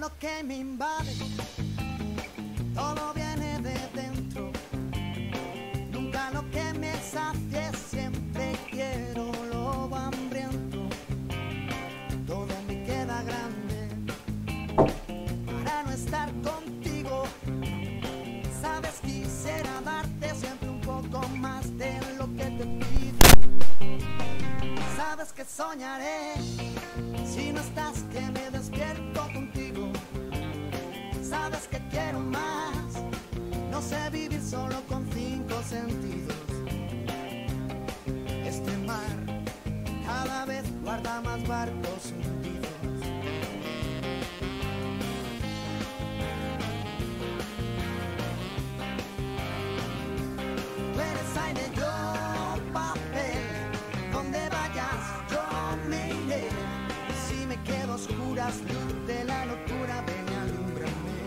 lo que me invade, todo viene de dentro. Nunca lo que me sacie, siempre quiero lo hambriento. Todo me queda grande para no estar contigo. Sabes, quisiera darte siempre un poco más de lo que te pido. Sabes que soñaré si no estás, que me despierto contigo. Sabes que quiero más, no sé vivir solo con 5 sentidos. Este mar cada vez guarda más barcos hundidos. Tú eres aire, yo papel, donde vayas yo me iré. Y si me quedo a oscuras, luz de la locura, ven y alúmbrame.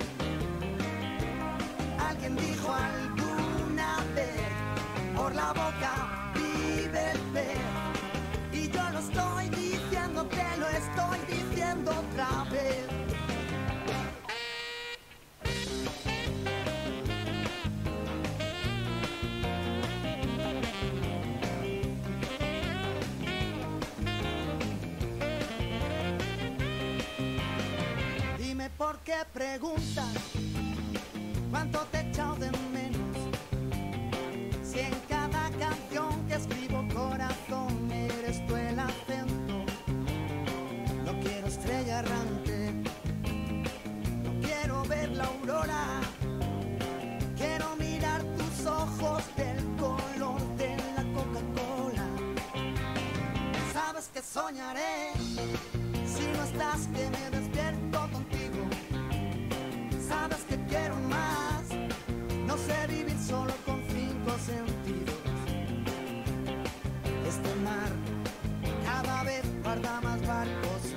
Alguien dijo alguna vez, por la boca vive el pez. Y yo lo estoy diciendo, te lo estoy diciendo otra vez. Dime por qué preguntas cuánto te he echado de menos. Si en cada canción que escribo, corazón, eres tú el acento. No quiero estrella errante, no quiero ver la aurora. Quiero mirar tus ojos del color de la Coca-Cola. Sabes que soñaré si no estás, que me despierto contigo. Sabes que quiero más, no sé vivir solo con 5 sentidos. Este mar cada vez guarda más barcos.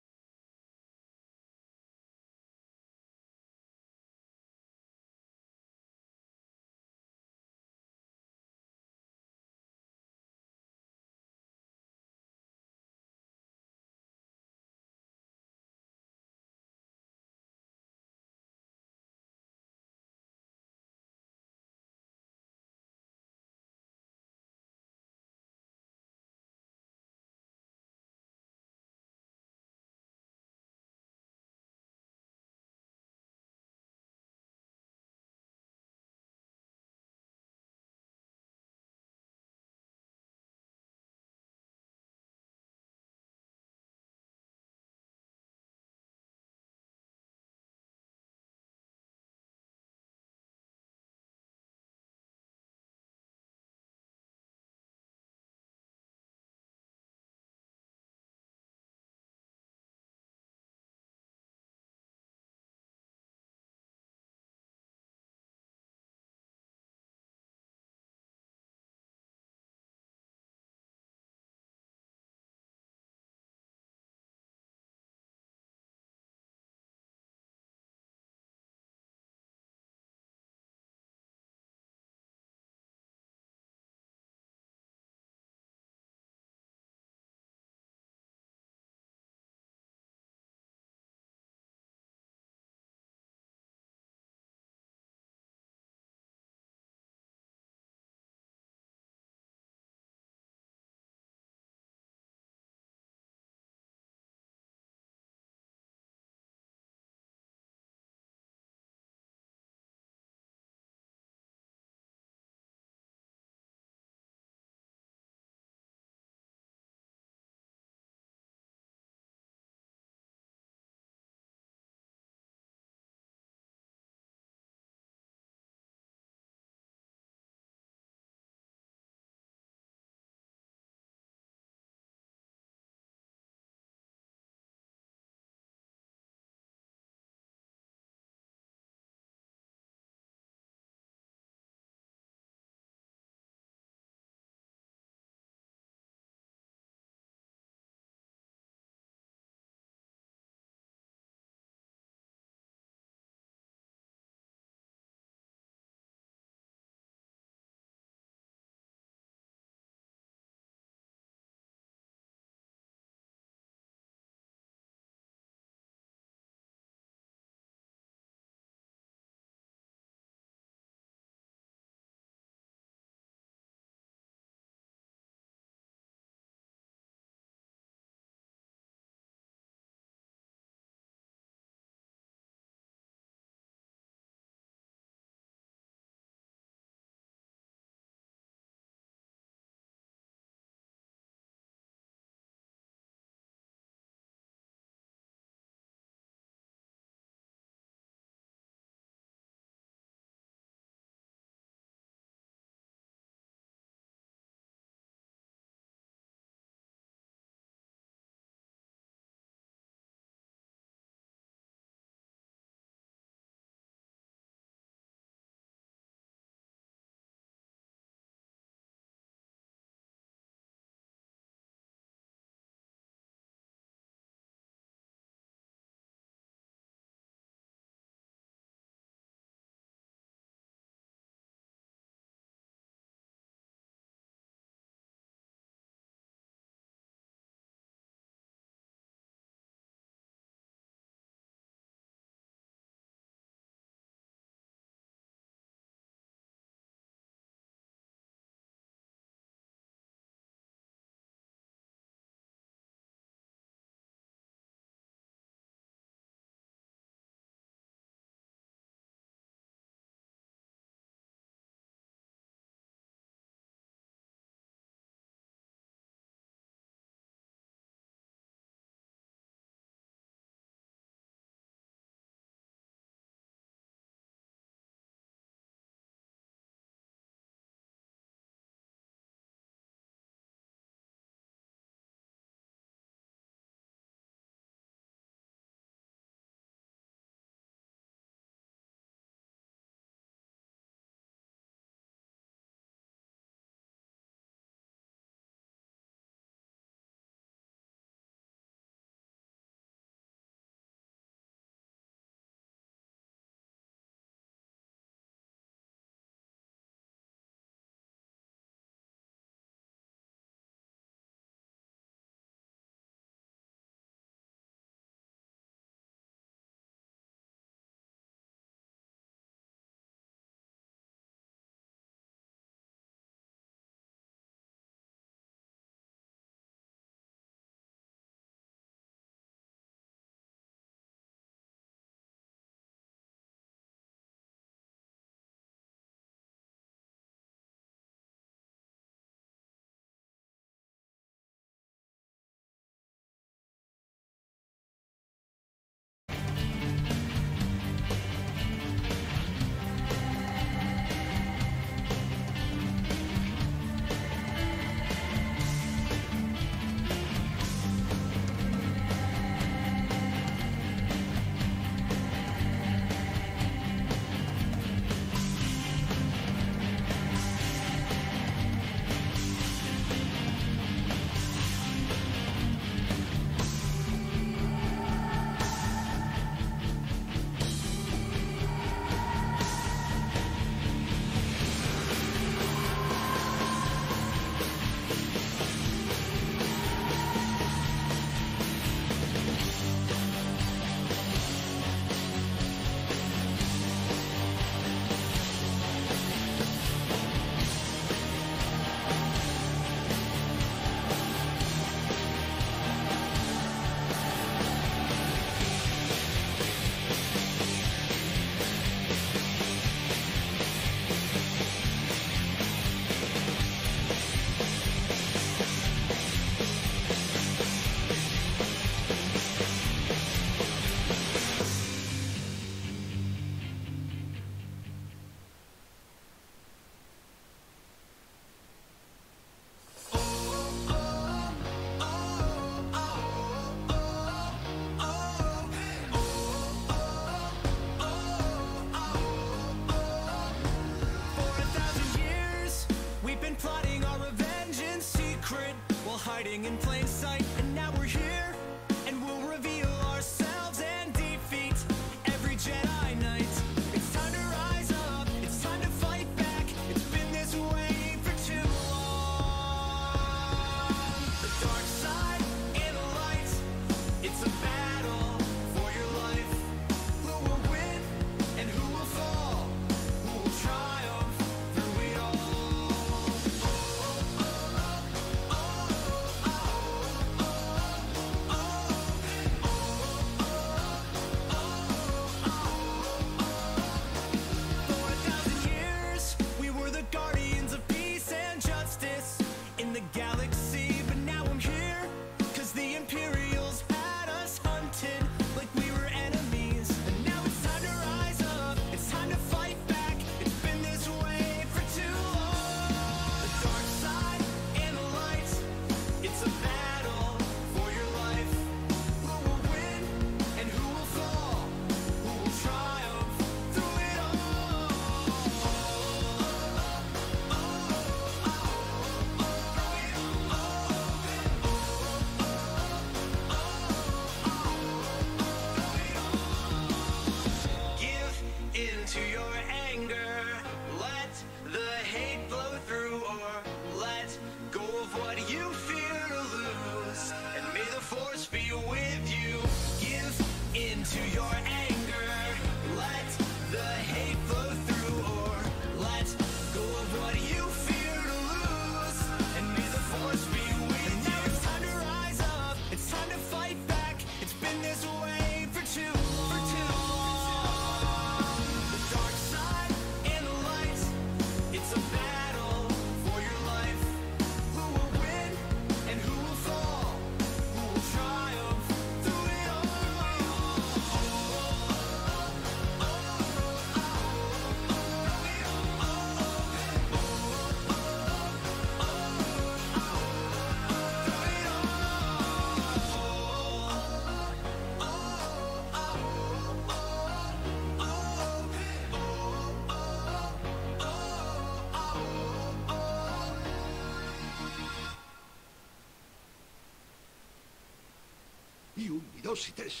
Curiosities.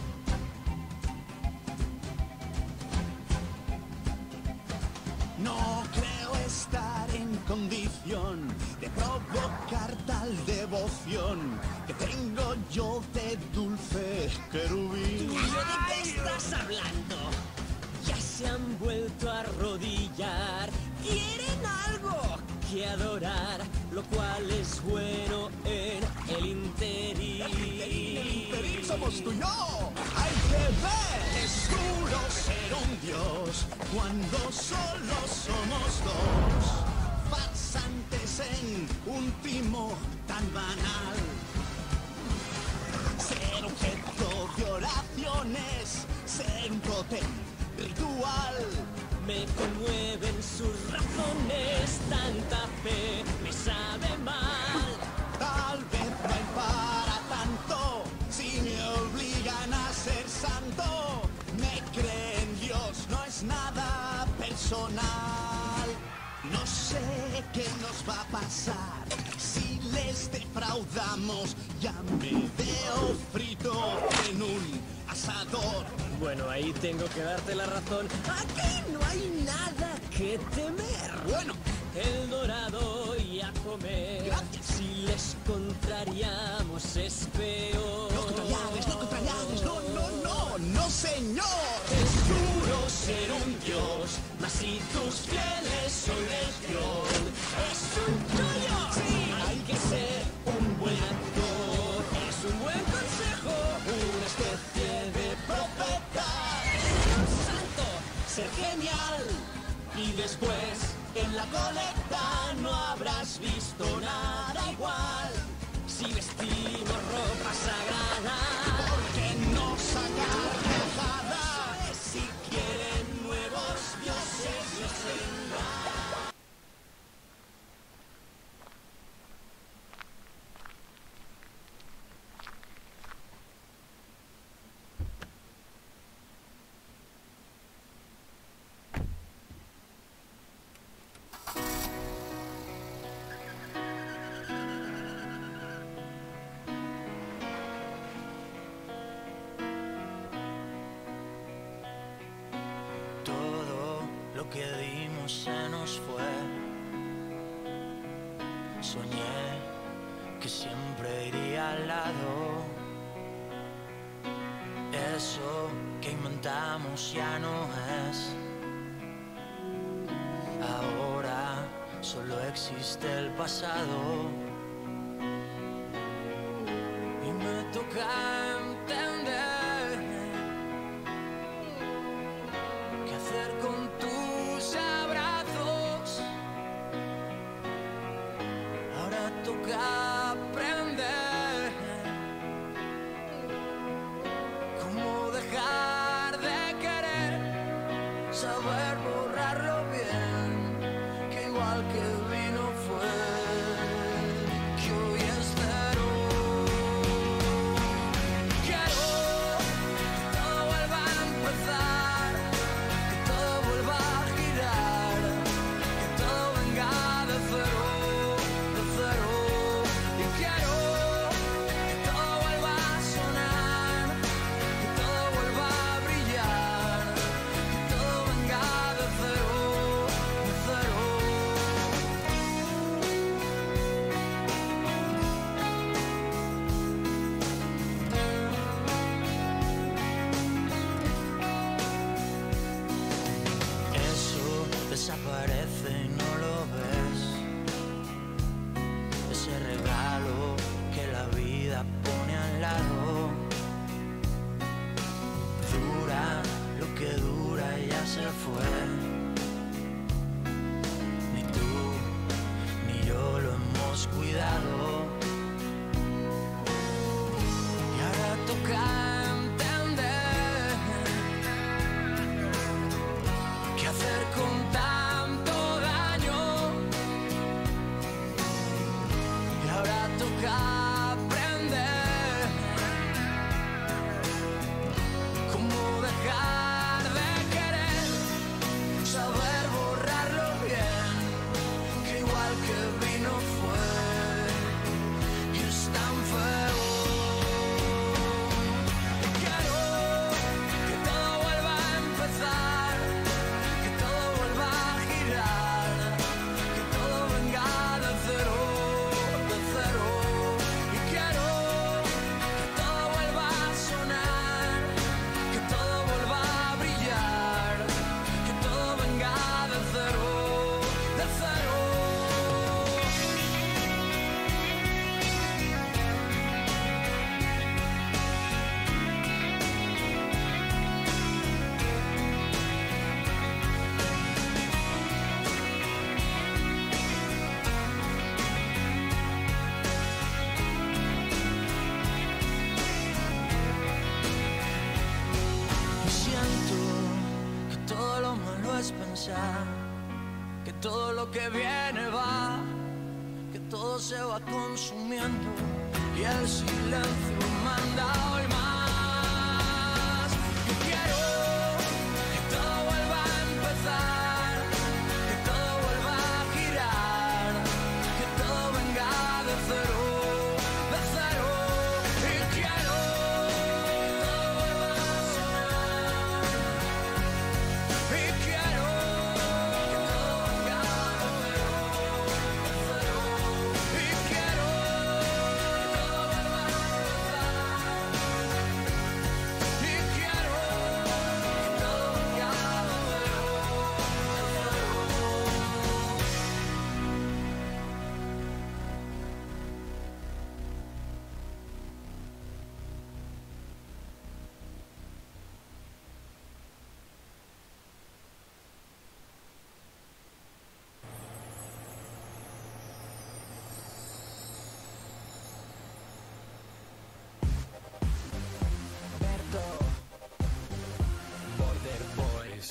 No creo estar en condición de provocar tal devoción que tengo yo de dulce querubín. ¿Pero de qué estás hablando? Ya se han vuelto a arrodillar. Quieren algo que adorar, lo cual es bueno en el interín. El interín somos tú y yo. Hay que ver. Es duro ser un dios cuando solo somos dos. Farsantes en un timo tan banal. Ser objeto de oraciones, ser un tótem ritual. Me conmueven sus razones, tanta fe me sabe mal. Tal vez no hay para tanto, si me obligan a ser santo. Me creen Dios, no es nada personal. No sé qué nos va a pasar si les defraudamos. Ya me veo frito en un asador. Bueno, ahí tengo que darte la razón. Aquí no hay nada que temer. Bueno, El dorado y a comer. Gracias. Si les contrariamos es peor. no contrariades, no contrariades, no, no, no, no señor. Es duro ser un dios, mas si tus fieles son legión, es un chollo. Sí, hay que ser un buen actor. Es un buen consejo, una especie de profeta. Es un santo, ser genial. Y después, en la colecta no habrás visto nada igual. Si vestimos ropa sagrada, ¿Por qué no sacar dejada? si quieren nuevos dioses, les vendrá. Todo lo que dimos se nos fue. Soñé que siempre iría al lado. Eso que inventamos ya no es. Ahora solo existe el pasado. Y me toca entender qué hacer con tus abrazos. Ahora toca aprender cómo dejar de querer, saber borrarlo bien, que igual que vino fue, que hoy es cero. Quiero que todo vuelva a empezar, que todo vuelva a girar, que todo venga de cero, de cero. Y quiero que todo vuelva a sonar, que todo vuelva a brillar, que todo venga de cero, de cero. Eso desaparece y no lo ves. Ese regalo que la vida pone al lado. Dura lo que dura y ya se fue. Ni tú ni yo lo hemos cuidado. Y ahora toca entender qué hacer con tanto daño. Y ahora toca aprender cómo dejar de querer, es pensar que todo lo que viene va, que todo se va consumiendo y el silencio manda hoy más. Yo quiero que todo vuelva a empezar, que todo vuelva a girar, que todo venga de cero, de cero. Y quiero que todo vuelva a sonar, y quiero que todo venga de cero, de cero. Y quiero que todo vuelva a empezar, y quiero que todo venga de cero, Border Boys.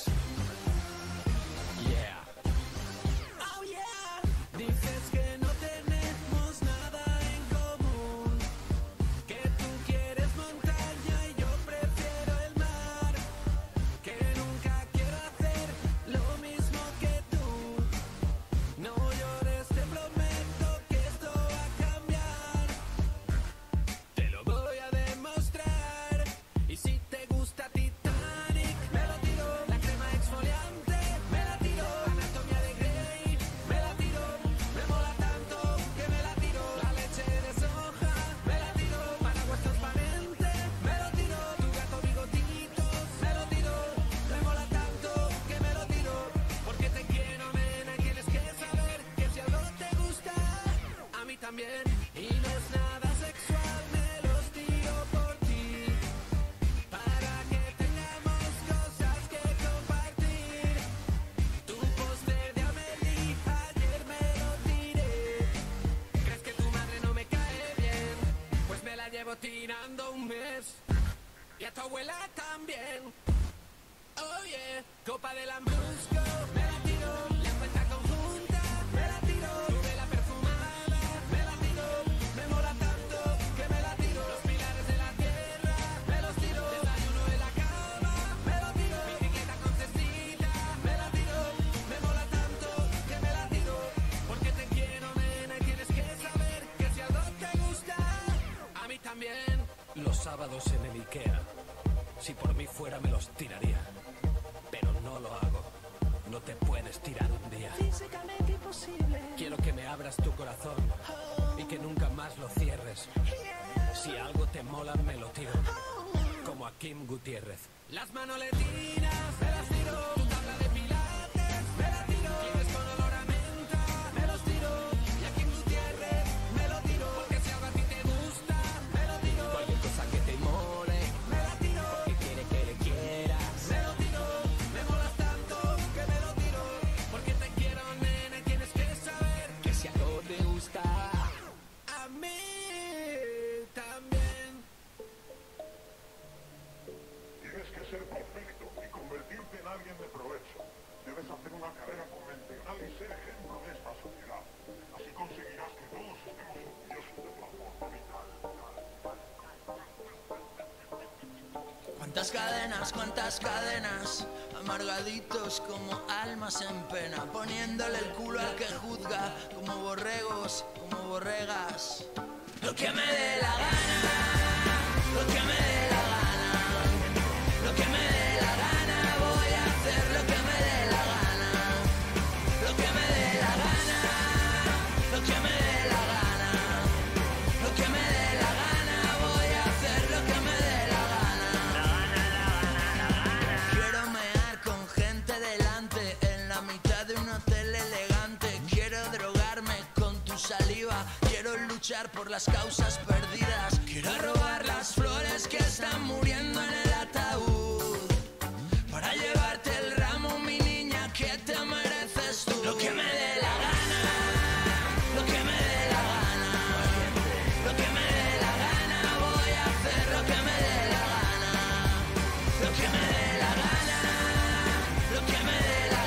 Yeah. Oh yeah. Dices que no tenemos nada en común, que tú quieres montaña y yo prefiero el mar, que nunca quiero hacer lo mismo que tú. No llores, te prometo que esto va a cambiar. Te lo voy a demostrar. Y si te gusta Titanic, me lo tiro. La crema exfoliante, me la tiro. Anatomía de Grey, me la tiro. Me mola tanto que me la tiro. La leche de soja, me la tiro. Paraguas transparente, me lo tiro. Tu gato bigotitos, me lo tiro. Me mola tanto que me lo tiro. Porque te quiero, nena, tienes que saber que si algo te gusta, a mí también. Y no es nada sexual, me los tiro por ti, para que tengamos cosas que compartir. Tu póster de Amelie, ayer me lo tiré. ¿Crees que tu madre no me cae bien? Pues me la llevo tirando un mes. Y a tu abuela también. Oh yeah, copa del Lambrusco, me la tiro. La cuenta conjunta, me la tiro. Tu vela perfumada, me la tiro. Me mola tanto que me la tiro. Los pilares de la tierra, me los tiro. Desayuno en la cama, me lo tiro. Bicicleta con cestita, me la tiro. Me mola tanto que me la tiro. Porque te quiero, nena, y tienes que saber que si algo te gusta, a mí también. Los sábados en el Ikea, si por mí fuera me los tiraría, pero no lo hago. No te puedes tirar un día. Físicamente imposible. Quiero que me abras tu corazón y que nunca más lo cierres. Si algo te mola, me lo tiro, como a Kim Gutiérrez. Las manoletinas, me las tiro. Tu tabla de pilates, me la tiro. Tienes con olor a menta, me los tiro. Y a Kim Gutiérrez, me lo tiro. Porque si algo a ti te gusta, me lo tiro. Cualquier cosa que te mole, me la tiro. Porque quiere que le quieras, me lo tiro. Me molas tanto que me lo tiro. Porque te quiero, nena, y tienes que saber que si algo te gusta, a mí también. Tienes que ser perfecto y convertirte en alguien de provecho. Debes hacer una carrera convencional y ser ejemplo de esta sociedad. Así conseguirás que todos estemos orgullosos de tu aporte vital. Cuántas cadenas, amargaditos como almas en pena, poniéndole el culo al que juzga, como borregos, como borregas. Lo que me dé la gana, lo que me dé la gana, lo que me dé la gana, voy a hacer lo que me dé la gana, lo que me dé la gana, lo que me dé la gana, lo que me dé la gana, voy a hacer lo que me dé la gana. Quiero mear con gente delante, en la mitad de un hotel elegante. Quiero drogarme con tu saliva, quiero luchar por las causas perdidas. Quiero robar las flores que están muriendo en el ataúd, para llevarte el ramo, mi niña, que te mereces tú. Lo que me dé la gana, lo que me dé la gana, lo que me dé la gana, voy a hacer lo que me dé la gana, lo que me dé la gana, lo que me dé la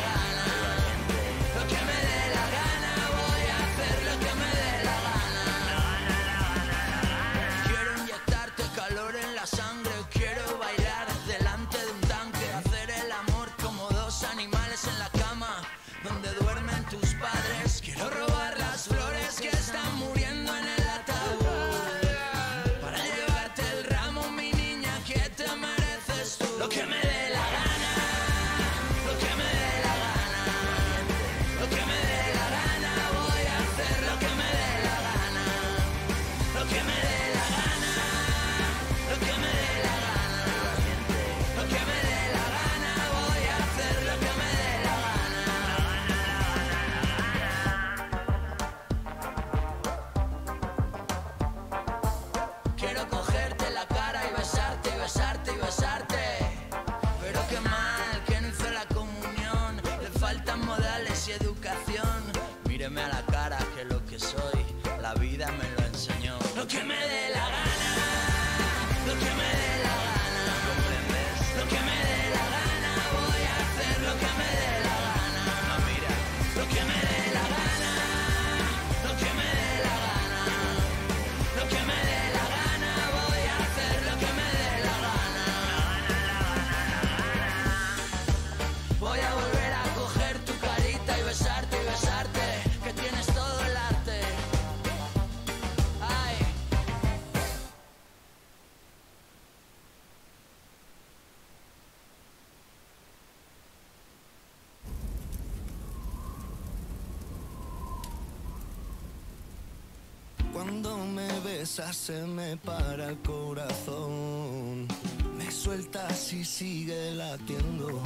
besas se me para el corazón. Me sueltas y sigue latiendo.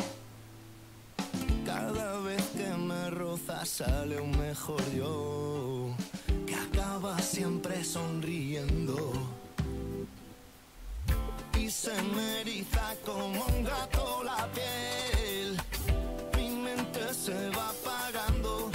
Cada vez que me rozas sale un mejor yo, que acaba siempre sonriendo. Y se me eriza como un gato la piel. Mi mente se va apagando.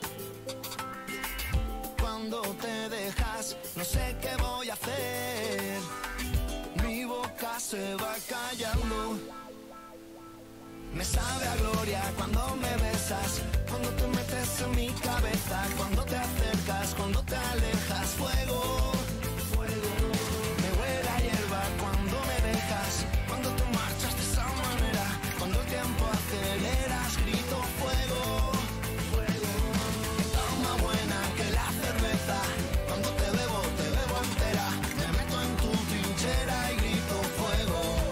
Cuando te dejas, no sé qué voy a hacer. Mi boca se va callando. Me sabe a gloria cuando me besas, cuando te metes en mi cabeza, cuando te acercas, cuando te alejas. Fuego, fuego. Me huele a hierba cuando me dejas, cuando te marchas de esa manera, cuando el tiempo aceleras, grito fuego, fuego. Está más buena que la cerveza, cuando te bebo entera, me meto en tu trinchera y grito fuego.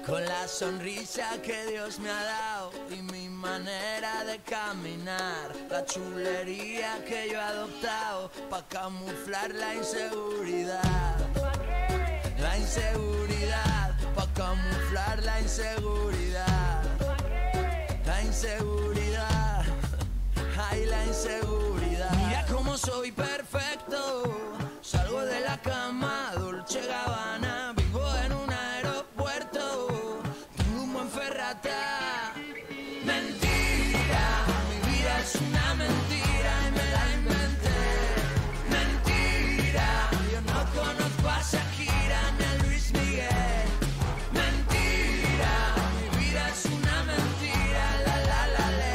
Con la sonrisa que Dios me ha dado y mi manera de caminar, la chulería que yo he adoptado pa' camuflar la inseguridad. La inseguridad, pa' camuflar la inseguridad. La inseguridad, ay, la inseguridad. Mira cómo soy perfecto, salgo de la cama, Dolce Gabbana, vivo en un aeropuerto, tengo un buen Ferrata. Mentira, mi vida es una mentira y me la inventé. Mentira, yo no conozco a Shakira ni a Luis Miguel. Mentira, mi vida es una mentira, la la la la.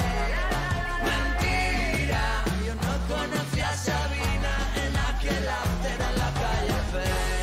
Mentira, yo no conocí a Sabina en aquel after en la calle Fe.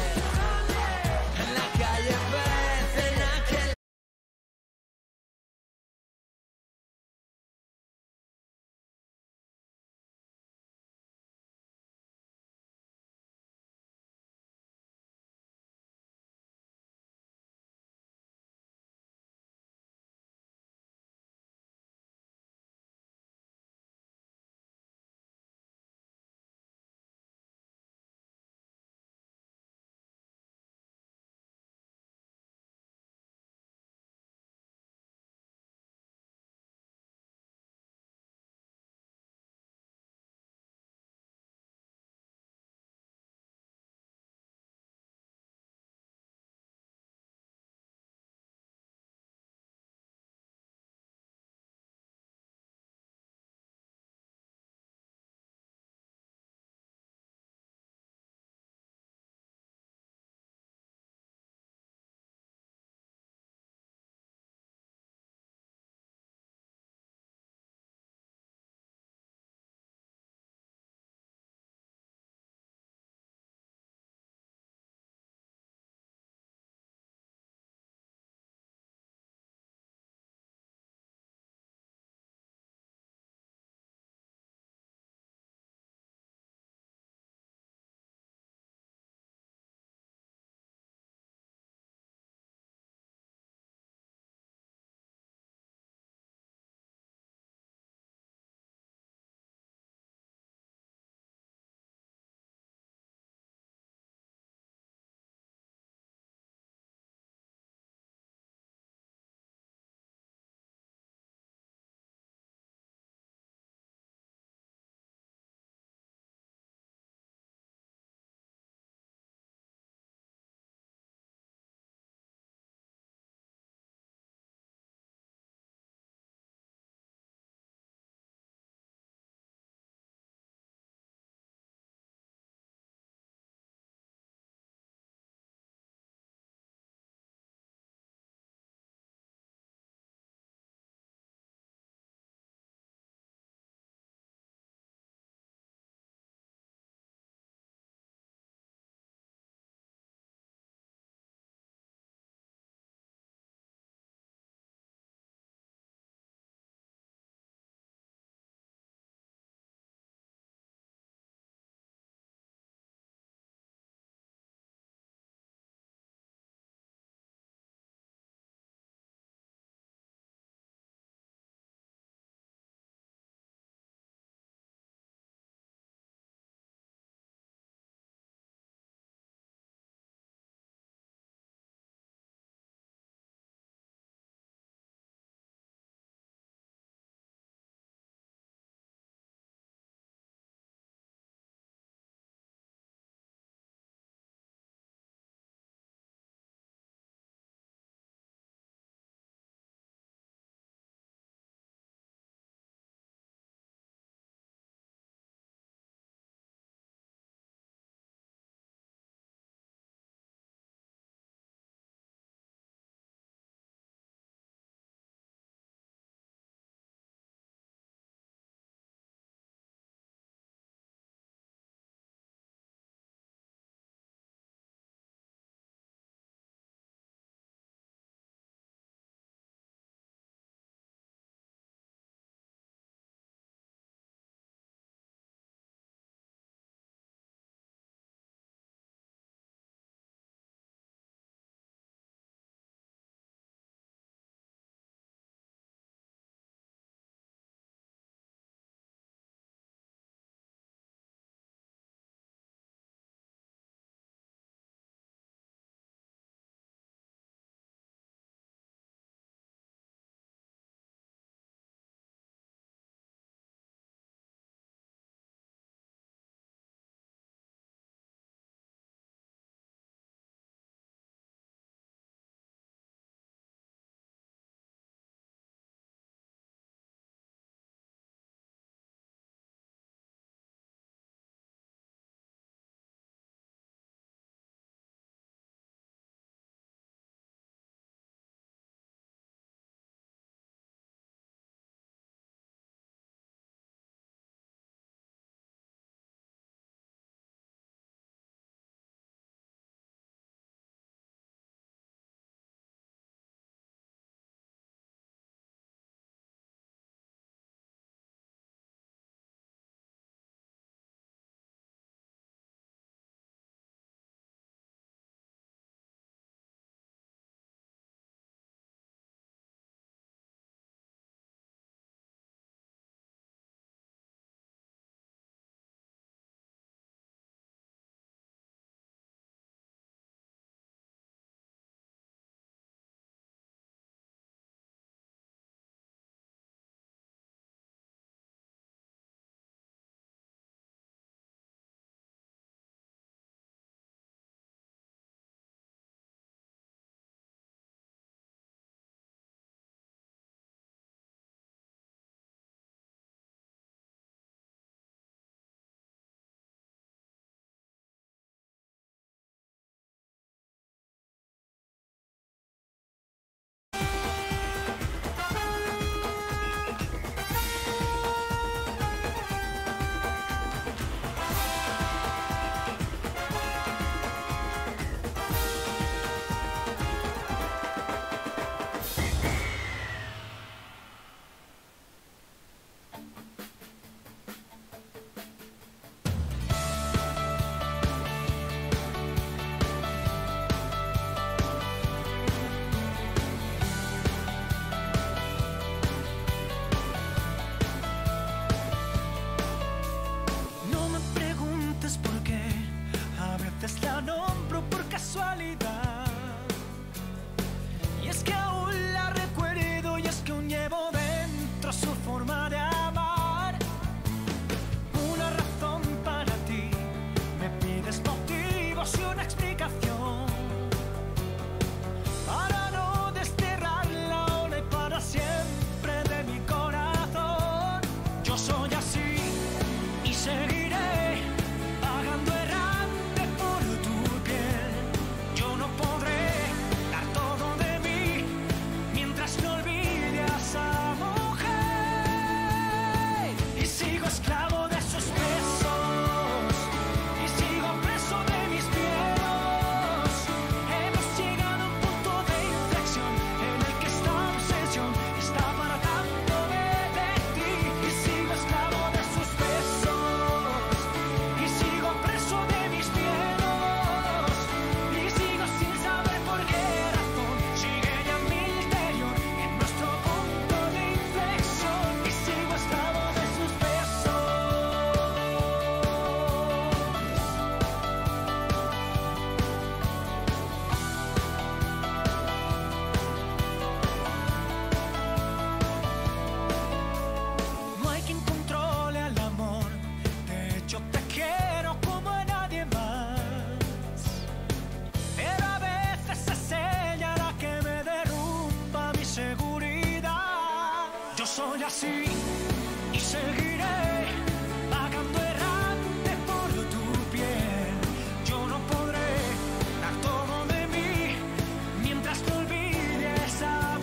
soy así y seguiré vagando errante por tu piel. Yo no podré dar todo de mí mientras te olvide esa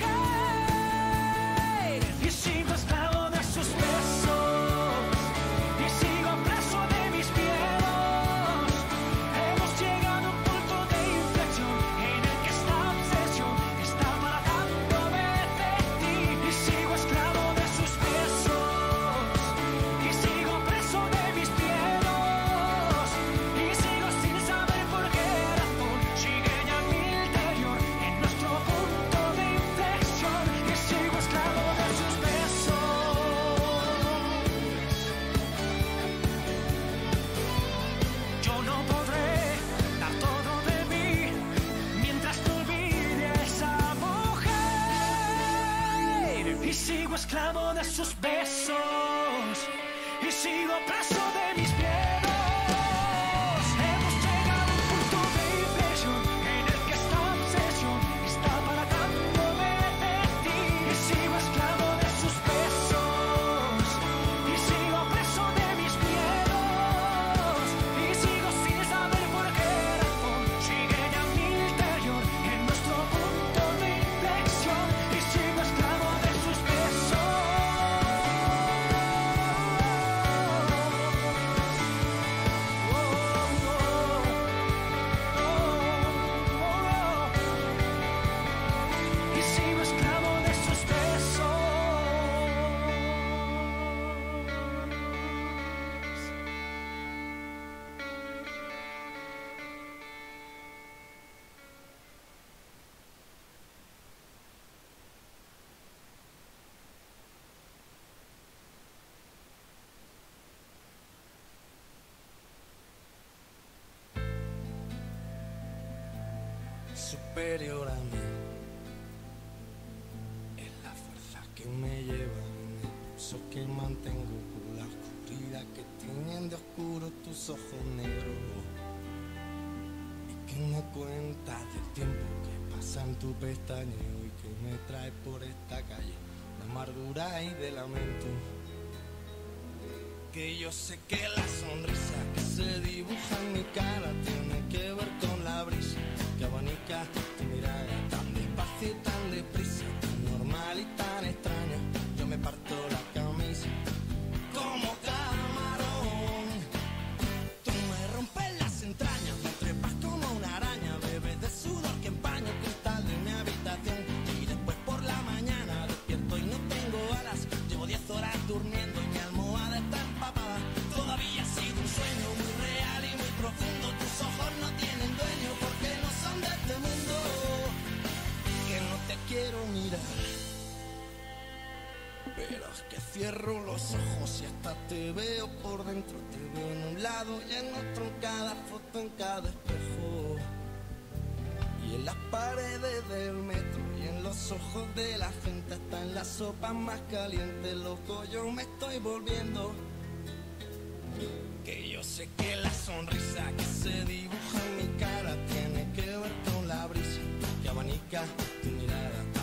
mujer. Y sigo esclavo de sus besos y sigo preso de mis miedos. Hemos llegado a un punto de inflexión en el que esta obsesión está para tanto de ti. Y sigo esclavo de sus besos y sigo preso de mis miedos. Y sigo sin saber por qué razón sigue ya mi interior en nuestro punto de inflexión. Y sigo esclavo de sus besos. Yo no podré dar todo de mí mientras te olvide esa mujer. Y sigo esclavo de sus besos y sigo preso de mis miedos. Hemos llegado a un punto de inflexión en el que esta obsesión está para tanto de ti. Y sigo esclavo de sus besos y sigo preso de mis miedos. Y sigo sin saber por qué razón sigue ya mi interior en nuestro punto de inflexión. Y sigo esclavo de sus besos. Y sigo esclavo de sus besos. Superior a mí es la fuerza que me lleva, el impulso que mantengo por la oscuridad que tiñen de oscuro tus ojos negros y que me cuentas del tiempo que pasa en tu pestañeo y que me trae por esta calle de amargura y de lamento. Que yo sé que la sonrisa que se dibuja en mi cara tiene que ver con la brisa que abanica tu mirada tan despacio y tan deprisa, tan normal y tan extraña. Yo me parto la camisa como camarón. Tú me rompes las entrañas, me trepas como una araña, bebes de sudor que empaña el cristal de mi habitación. Y después por la mañana despierto y no tengo alas. Llevo 10 horas durmiendo y mi almohada está empapada. Todavía ha sido un sueño muy real y muy profundo. Tus ojos no tienen dueño porque no son de este mundo. Que no te quiero mirar, pero es que cierro los ojos y hasta te veo por dentro. Te veo en un lado y en otro, en cada foto, en cada espejo. Y en las paredes del metro y en los ojos de la gente, hasta en las sopas más calientes, loco, yo me estoy volviendo. Que yo sé que la sonrisa que se dibuja en mi cara tiene que ver con la brisa que abanica tu mirada.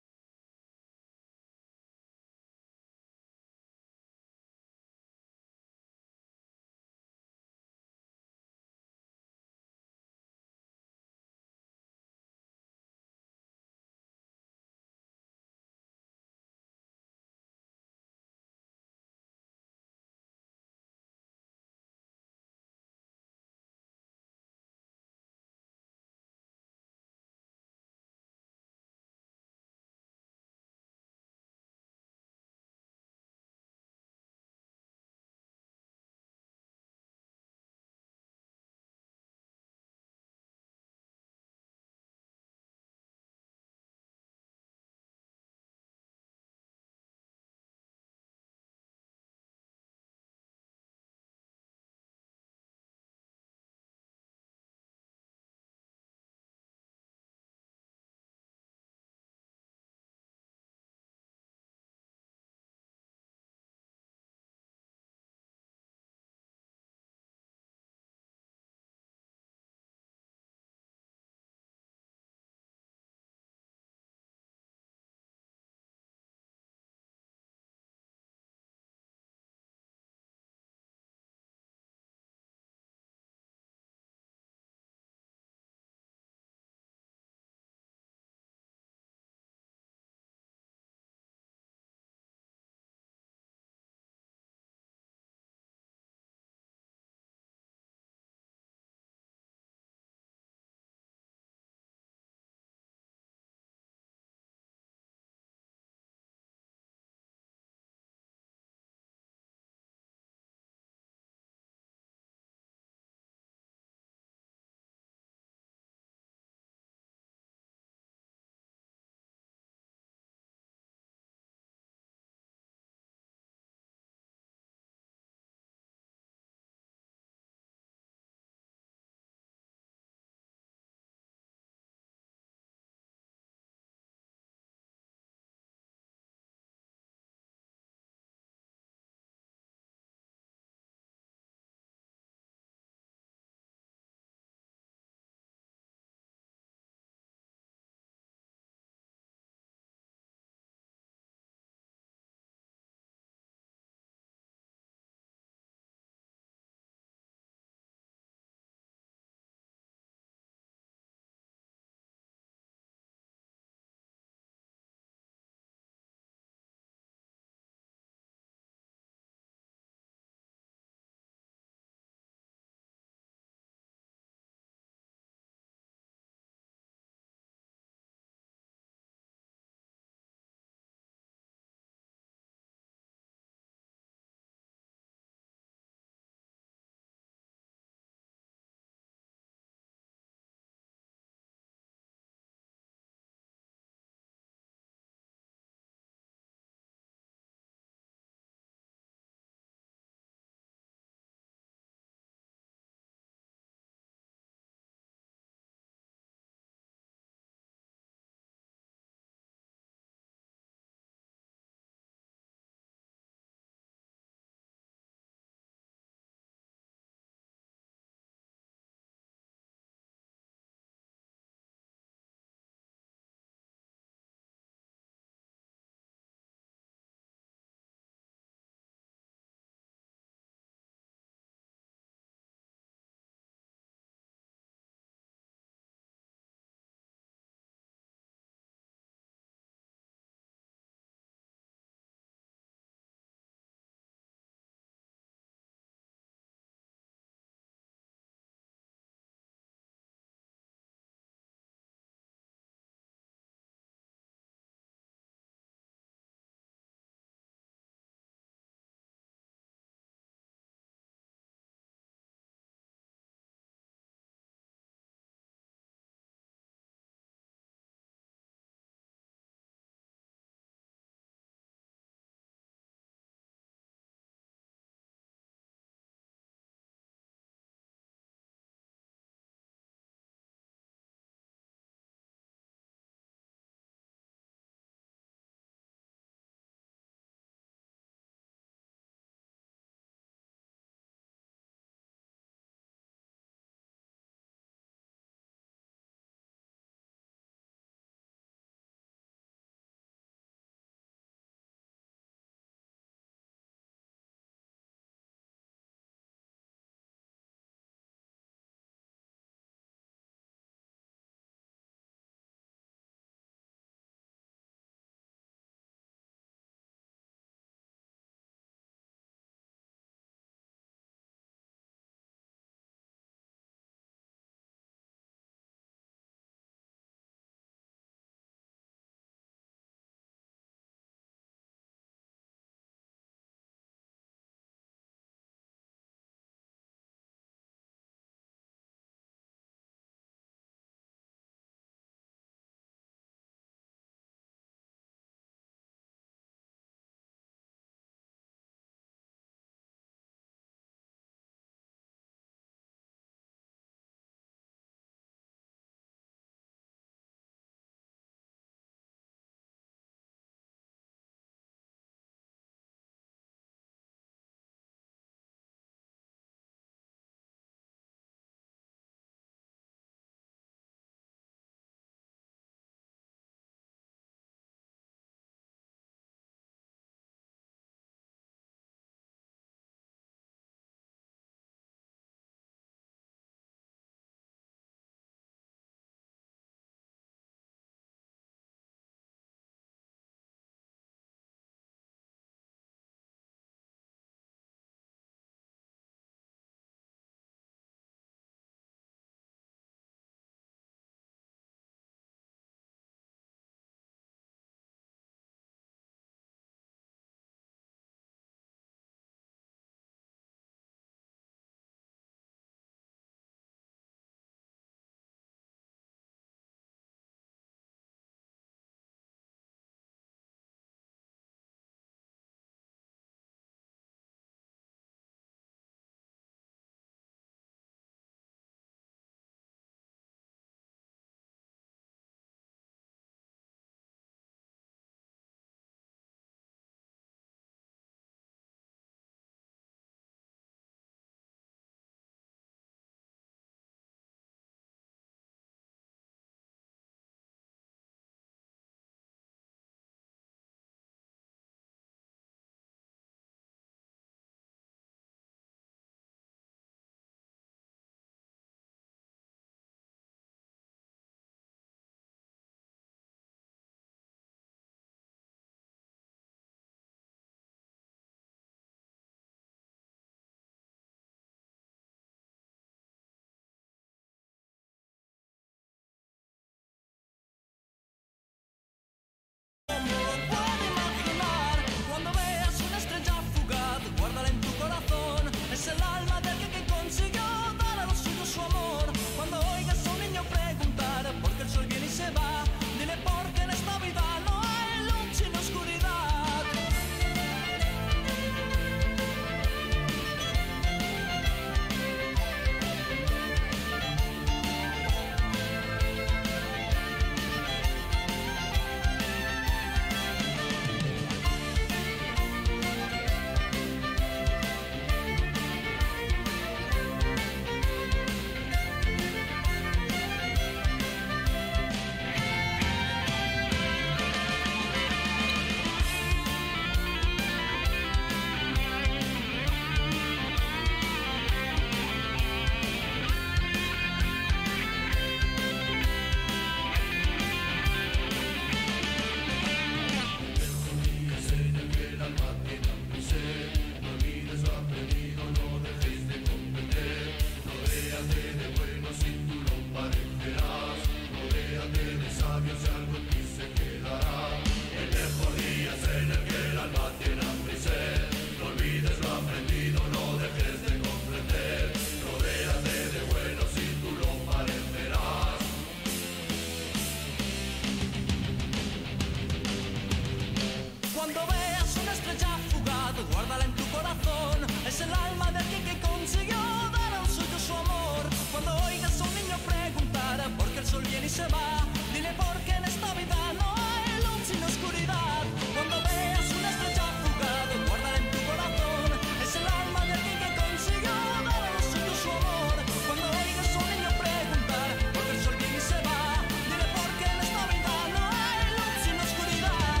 Cuando veas una estrella fugaz, guárdala en tu corazón. Es el alma de alguien que consiguió dar al suyo su amor. Cuando oigas a un niño preguntar por qué el sol viene y se va, dile porque en esta vida no hay luz sin oscuridad. Cuando veas una estrella fugaz, guárdala en tu corazón. Es el alma de alguien que consiguió dar al suyo su amor. Cuando oigas a un niño preguntar por qué el sol viene y se va, dile porque en esta vida no hay luz sin oscuridad.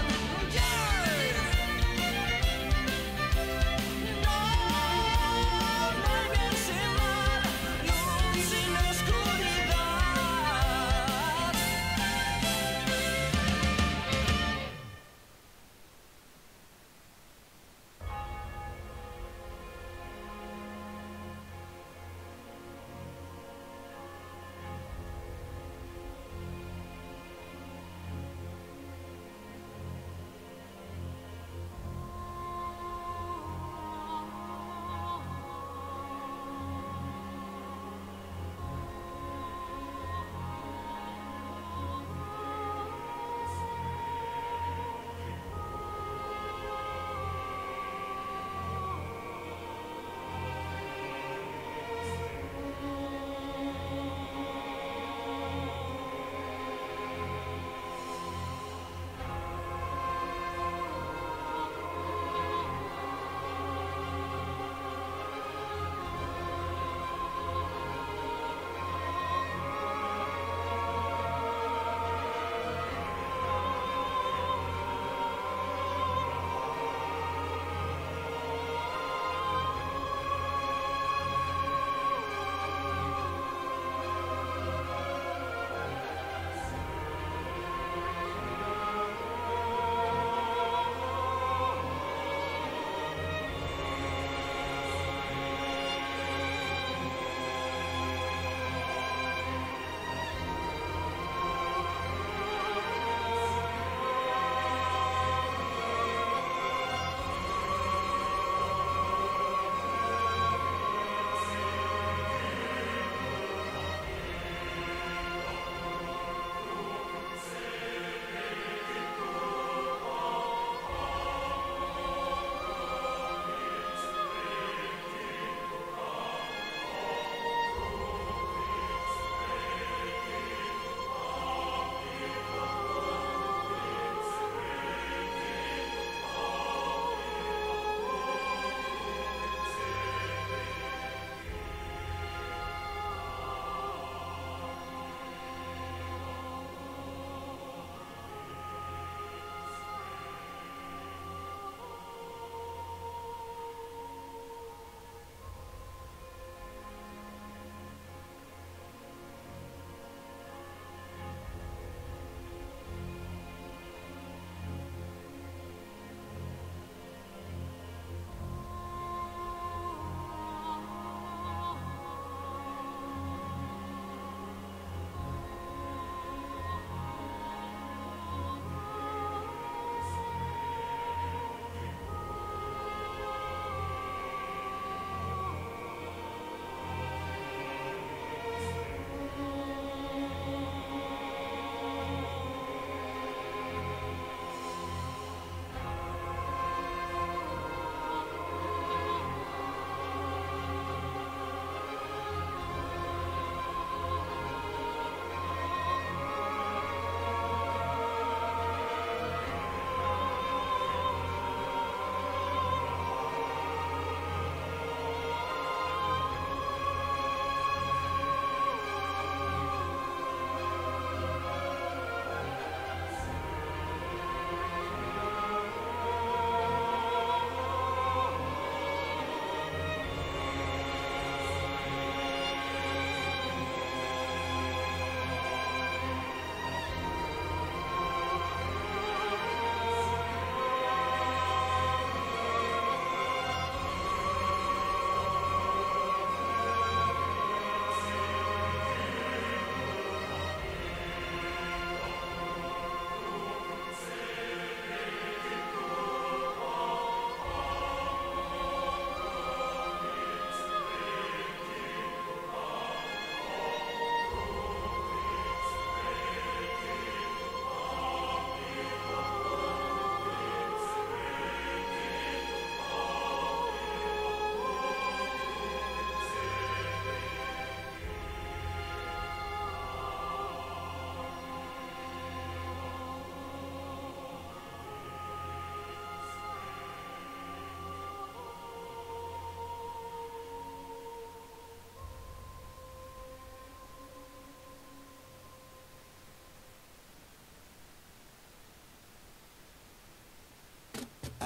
No hay bien sin mal, luz sin oscuridad.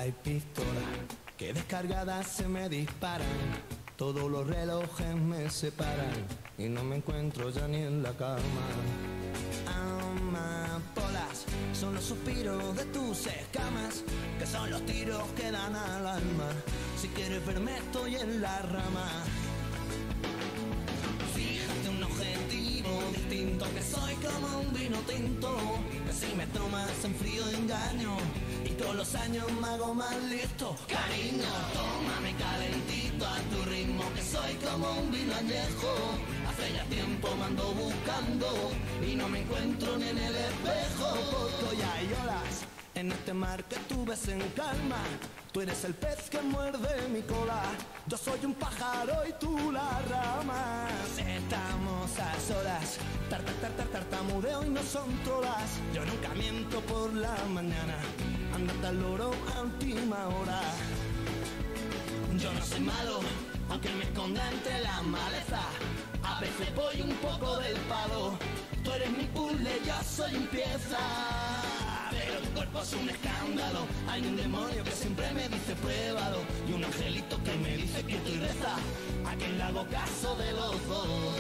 hay pistolas que descargadas se me disparan. Todos los relojes me separan y no me encuentro ya ni en la cama. Amapolas son los suspiros de tus escamas, que son los tiros que dan al alma. Si quieres verme estoy en la rama. Fíjate un objetivo distinto, que soy como un vino tinto, que si me tomas en frío engaño y con los años me hago más listo. Cariño, tómame calentito a tu ritmo, que soy como un vino añejo. Hace ya tiempo me ando buscando y no me encuentro ni en el espejo. Porque ya hay olas en este mar que tú ves en calma. Tú eres el pez que muerde mi cola, yo soy un pájaro y tú la rama. Estamos a solas, tartamudeo y no son trolas. Yo nunca miento por la mañana, andate al loro a última hora. Yo no soy malo, aunque me esconda entre la maleza. A veces voy un poco del palo, tú eres mi puzzle, yo soy un pieza. Pero tu cuerpo es un escándalo, hay un demonio que siempre me dice pruébalo, y un angelito que me dice que tú reza, a quien le hago caso de los dos.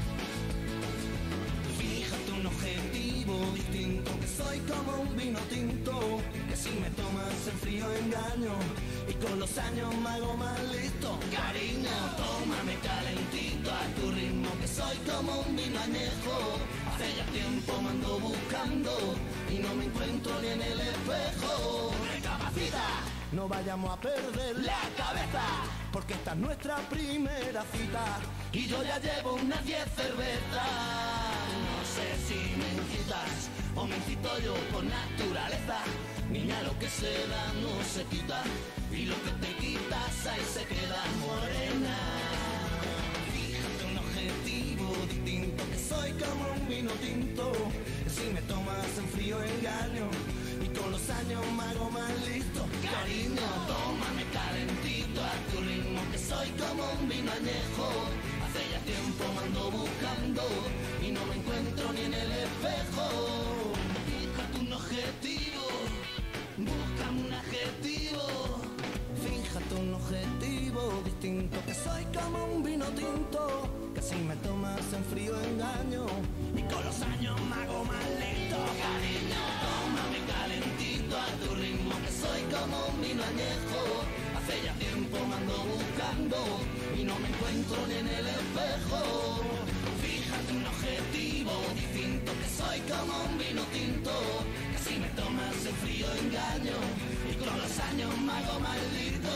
Fíjate un objetivo distinto, que soy como un vino tinto, que si me tomas en frío engaño y con los años me hago más listo. Cariño, tómame calentito a tu ritmo, que soy como un vino añejo. Hace ya tiempo me ando buscando y no me encuentro ni en el espejo. Recapacita, no vayamos a perder la cabeza, porque esta es nuestra primera cita y yo ya llevo unas 10 cervezas. No sé si me incitas o me incito yo por naturaleza. Niña, lo que se da no se quita y lo que te quitas ahí se queda. Morena, fíjate un objetivo distinto, que soy como un vino tinto, que si me tomas en frío engaño y con los años me hago más listo. Cariño, tómame calentito a tu ritmo, que soy como un vino añejo. Hace ya tiempo me ando buscando y no me encuentro ni en el espejo. Fíjate un objetivo, búscame un adjetivo. Fíjate un objetivo distinto, que soy como un vino tinto, que si me tomas en frío engaño y con los años me hago más listo. Cariño, tómame calentito a tu ritmo, que soy como un vino añejo. Hace ya tiempo me ando buscando y no me encuentro ni en el espejo. Fíjate un objetivo distinto, que soy como un vino tinto, que si me tomas en frío engaño y con los años me hago más listo.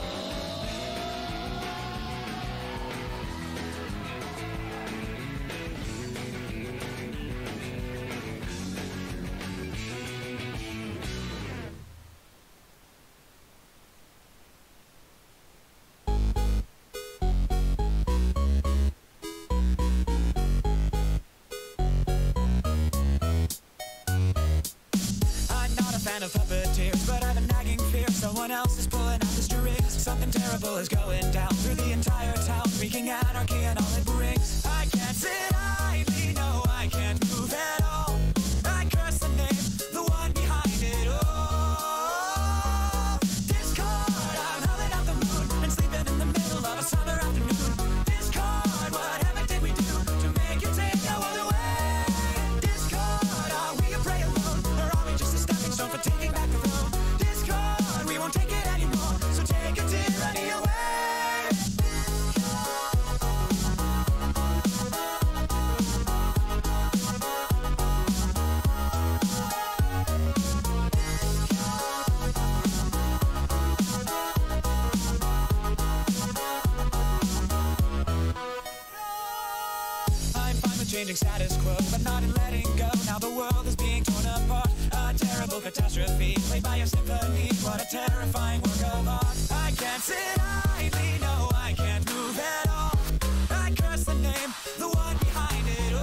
Of puppeteers, but I've a nagging fear someone else is pulling out the strings. Something terrible is going down through the entire town, wreaking anarchy and all it brings. I can't sit idly, no, I can't move at all. I curse the name, the one behind it all. Discord, I'm howling at the moon and sleeping in the middle of a summer afternoon. Discord, what heaven did we do to make you take our world away? Discord, are we a prey alone, or are we just a stepping stone for taking back the throne? Discord, we won't take it anymore, so take your tyranny away. I'm fine with changing status quo, but not in letting go. Now the world is being torn apart, a terrible catastrophe played by a symphony. What a terrifying work of art. I can't sit idly, no, I can't move at all. I curse the name, the one behind it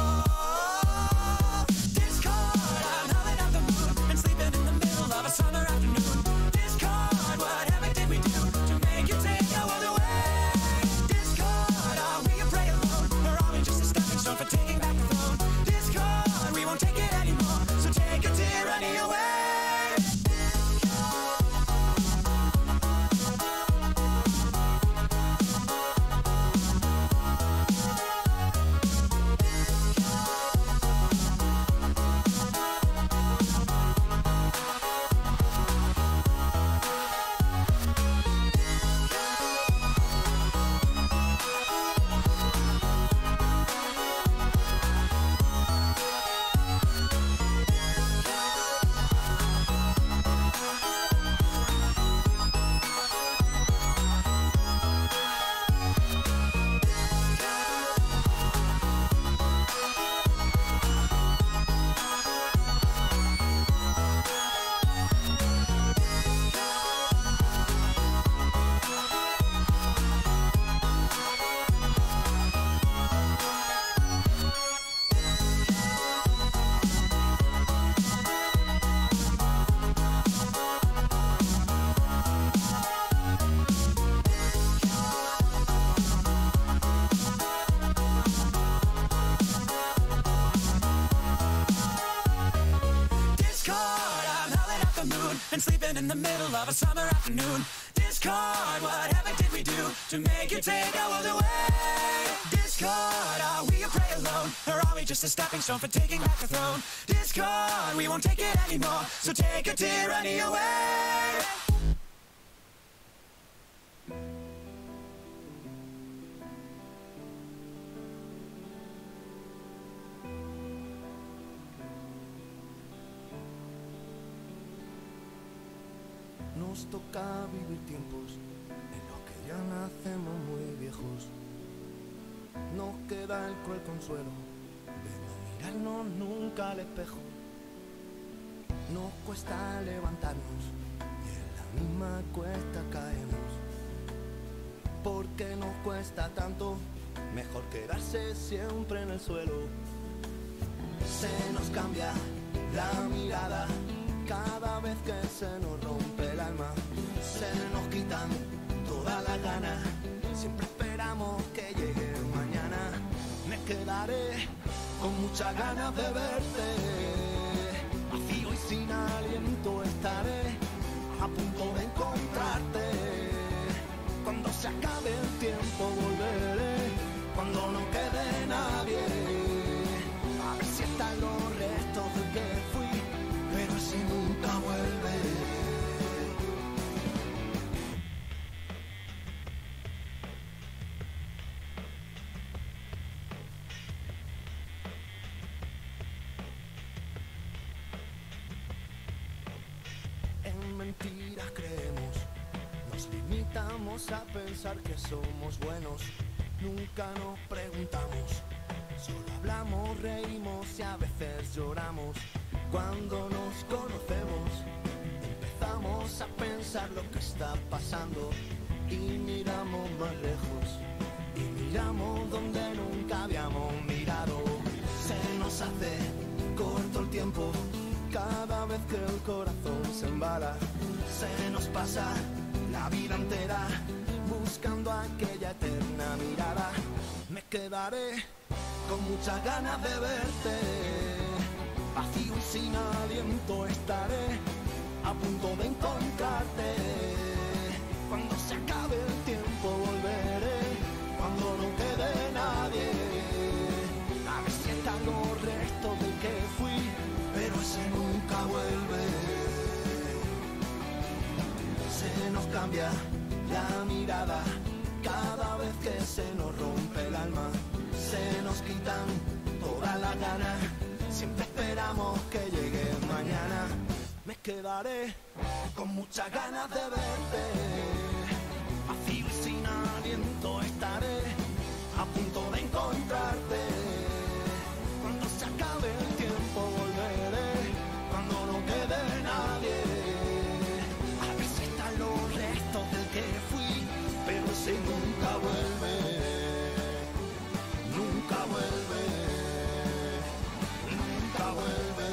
all. Discord, I'm howling at the moon and sleeping in the middle of a summer afternoon. Discord, what heaven did we do to make you take our world away? Discord, are we a prey alone, or are we just a stepping stone for taking back the throne? Discord, we won't take it anymore, so take your tyranny away. the moon and sleeping in the middle of a summer afternoon. Discord, what heaven did we do to make you take our world away? Discord, are we a prey alone, or are we just a stepping stone for taking back the throne? Discord, we won't take it anymore, so take your tyranny away. Nos toca vivir tiempos en los que ya nacemos muy viejos. Nos queda el cruel consuelo de no mirarnos nunca al espejo. Nos cuesta levantarnos y en la misma cuesta caemos. Porque nos cuesta tanto, mejor quedarse siempre en el suelo. Se nos cambia la mirada cada vez que se nos rompe el alma. Se nos quitan toda la gana, siempre esperamos que llegue mañana. Me quedaré con muchas ganas de verte, vacío y sin aliento estaré, a punto de encontrarte. Cuando se acabe el tiempo volveré, cuando no quede nadie, a ver si están los restos de que fui, pero si nunca vuelve. En mentiras creemos, nos limitamos a pensar que somos buenos. Nunca nos preguntamos, solo hablamos, reímos y a veces lloramos. Cuando nos conocemos, empezamos a pensar lo que está pasando y miramos más lejos y miramos donde nunca habíamos mirado. Se nos hace corto el tiempo cada vez que el corazón se embala. Se nos pasa la vida entera buscando aquella eterna mirada. Me quedaré con muchas ganas de verte, vacío y sin aliento estaré, a punto de encontrarte. Cuando se acabe el tiempo volveré, cuando no quede nadie, a ver si están los restos del que fui, pero ese nunca vuelve. Se nos cambia la mirada cada vez que se nos rompe el alma. Se nos quitan toda la gana, siempre esperamos que llegue mañana. Me quedaré con muchas ganas de verte, vacío y sin aliento estaré, a punto de encontrarte. Cuando se acabe el tiempo volveré, cuando no quede nadie, a ver si están los restos del que fui, pero ese nunca vuelve, nunca vuelve, nunca vuelve.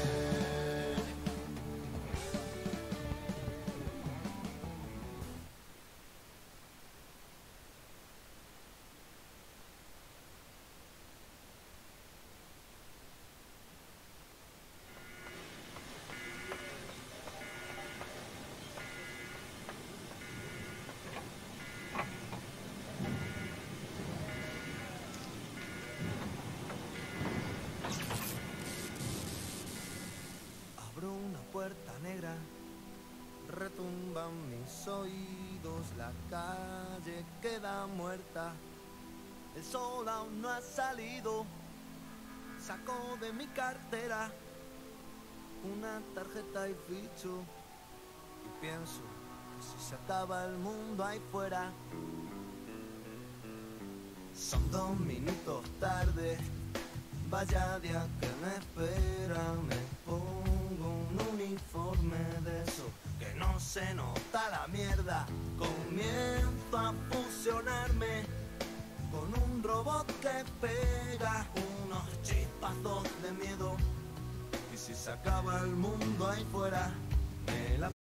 Abro una puerta negra, retumban mis oídos, la calle queda muerta, el sol aún no ha salido. Saco de mi cartera una tarjeta y ficho, y pienso que si se acaba el mundo ahí fuera. Son 2 minutos tarde, vaya día que me espera. Me pongo un uniforme de eso que no se nota la mierda. Comienzo a fusionarme con un robot que pega unos chispazos de miedo. Y si se acaba el mundo ahí fuera, me la